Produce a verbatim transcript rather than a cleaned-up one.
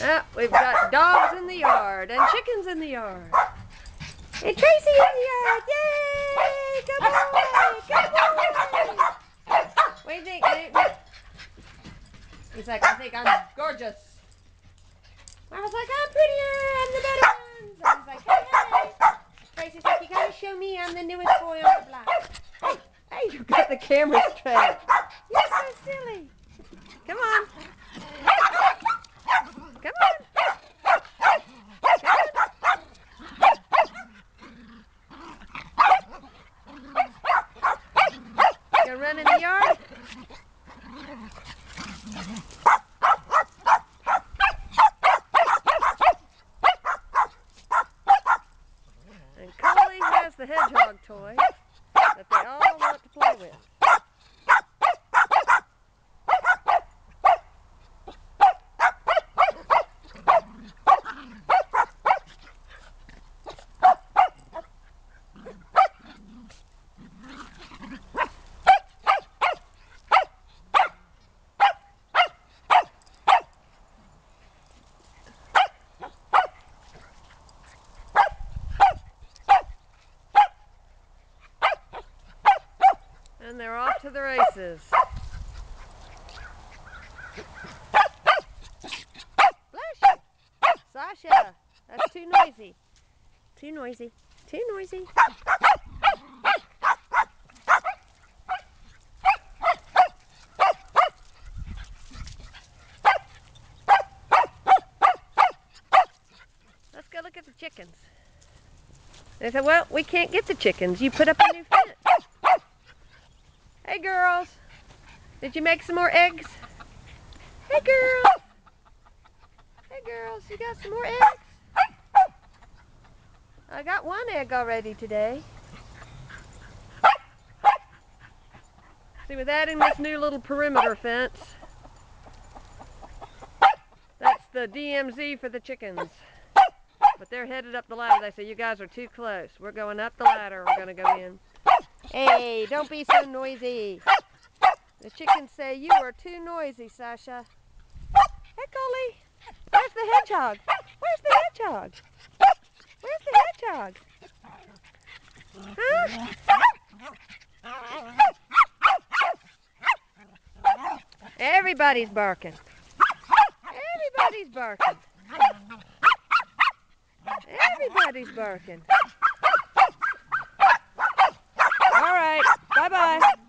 Oh, we've got dogs in the yard and chickens in the yard. And Tracy in the yard. Yay! Good boy! Good boy! What do you think, Luke? He's like, I think I'm gorgeous. Marva's like, I'm prettier. I'm the better one. So he's like, hey, hey. Tracy's like, you gotta show me I'm the newest boy on the block. Hey, hey, you got the camera straight. You're so silly. Come on. Come on. Gonna run in the yard? And Koli has the hedgehog toy that they all want to play with. And they're off to the races. Bless you. Sasha, that's too noisy. Too noisy. Too noisy. Let's go look at the chickens. They said, well, we can't get the chickens. You put up a new fence. Hey girls, did you make some more eggs? Hey girls, hey girls, you got some more eggs? I got one egg already today. See, with adding this new little perimeter fence, that's the D M Z for the chickens. But they're headed up the ladder. They say, you guys are too close. We're going up the ladder. We're going to go in. Hey, don't be so noisy. The chickens say you are too noisy, Sasha. Hey, Koli. Where's the hedgehog? Where's the hedgehog? Where's the hedgehog? Huh? Everybody's barking. Everybody's barking. Everybody's barking. All right. Bye-bye.